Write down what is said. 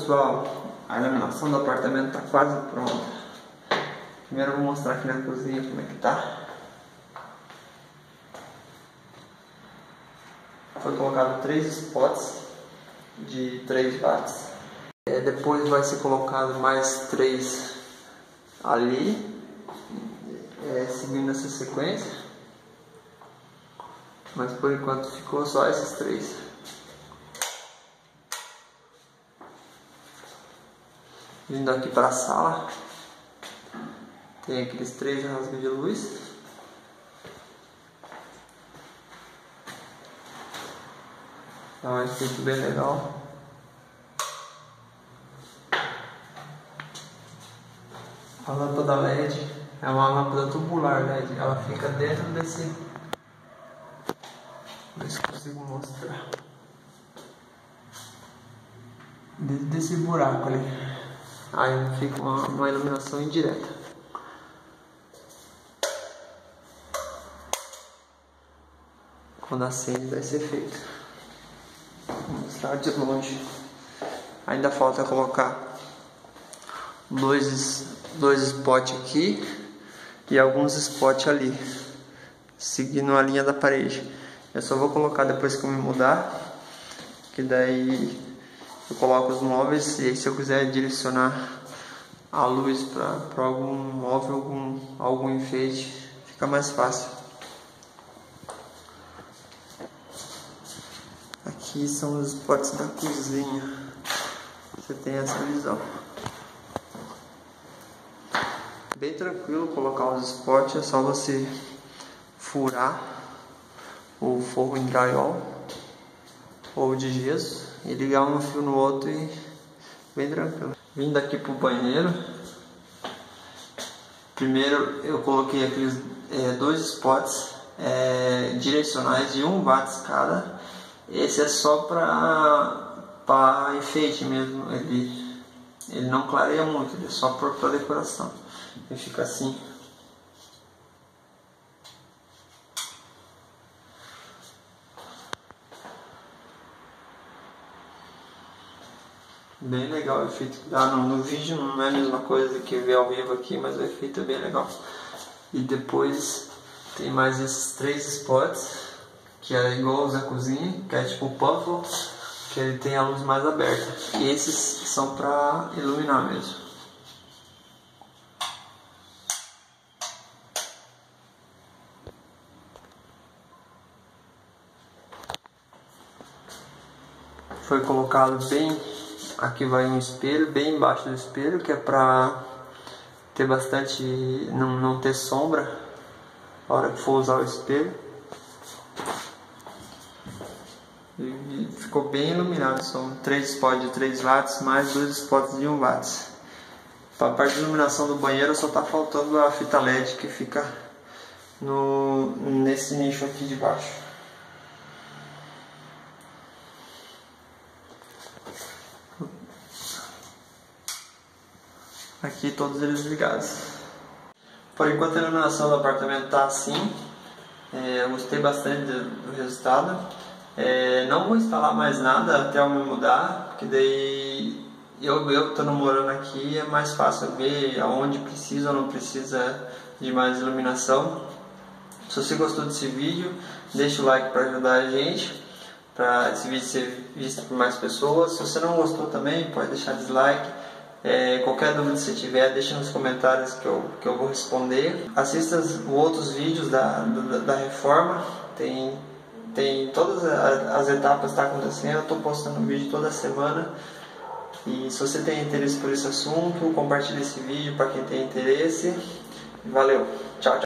pessoal, a iluminação do apartamento está quase pronta. Primeiro eu vou mostrar aqui na cozinha como é que tá. Foi colocado 3 spots de 3 watts. Depois vai ser colocado mais 3 ali, seguindo essa sequência. Mas por enquanto ficou só esses 3. Vindo aqui para a sala, tem aqueles 3 rasgos de luz. Dá um efeito bem legal. A lâmpada LED é uma lâmpada tubular LED, ela fica dentro desse... Ver se consigo mostrar. Dentro desse buraco ali. Aí fica uma iluminação indireta. Quando acende dá esse efeito. Vou mostrar de longe. Ainda falta colocar dois spots aqui e alguns spots ali, seguindo a linha da parede. Eu só vou colocar depois que eu me mudar, que daí eu coloco os móveis, e aí se eu quiser direcionar a luz para algum móvel, algum enfeite, fica mais fácil. Aqui são os spots da cozinha. Você tem essa visão. Bem tranquilo colocar os spots, é só você furar o forro em drywall ou de gesso e ligar um fio no outro e bem tranquilo. Vindo aqui pro banheiro, primeiro eu coloquei aqueles 2 spots direcionais de 1 watt cada. Esse é só para enfeite mesmo, ele não clareia muito, ele é só para decoração. Ele fica assim. Bem legal o efeito que dá no vídeo, não é a mesma coisa que ver ao vivo aqui, mas o efeito é bem legal. E depois tem mais esses 3 spots, que é igual os da cozinha, que é tipo o puffle, que ele tem a luz mais aberta. E esses são para iluminar mesmo. Foi colocado bem... Aqui vai um espelho, bem embaixo do espelho, que é pra ter bastante... não ter sombra na hora que for usar o espelho. E ficou bem iluminado, são 3 spots de 3 watts mais 2 spots de 1 watt. Para a parte de iluminação do banheiro só tá faltando a fita LED que fica nesse nicho aqui de baixo. Aqui todos eles ligados. Por enquanto a iluminação do apartamento está assim. Eu gostei bastante do resultado. Não vou instalar mais nada até eu me mudar, porque daí eu que estou morando aqui é mais fácil ver aonde precisa ou não precisa de mais iluminação. Se você gostou desse vídeo, deixa o like para ajudar a gente, para esse vídeo ser visto por mais pessoas. Se você não gostou também, pode deixar dislike. Qualquer dúvida que você tiver, deixa nos comentários que eu vou responder. Assista os outros vídeos da reforma, tem todas as etapas que estão acontecendo. Eu estou postando um vídeo toda semana. E se você tem interesse por esse assunto, compartilhe esse vídeo para quem tem interesse. Valeu, tchau, tchau.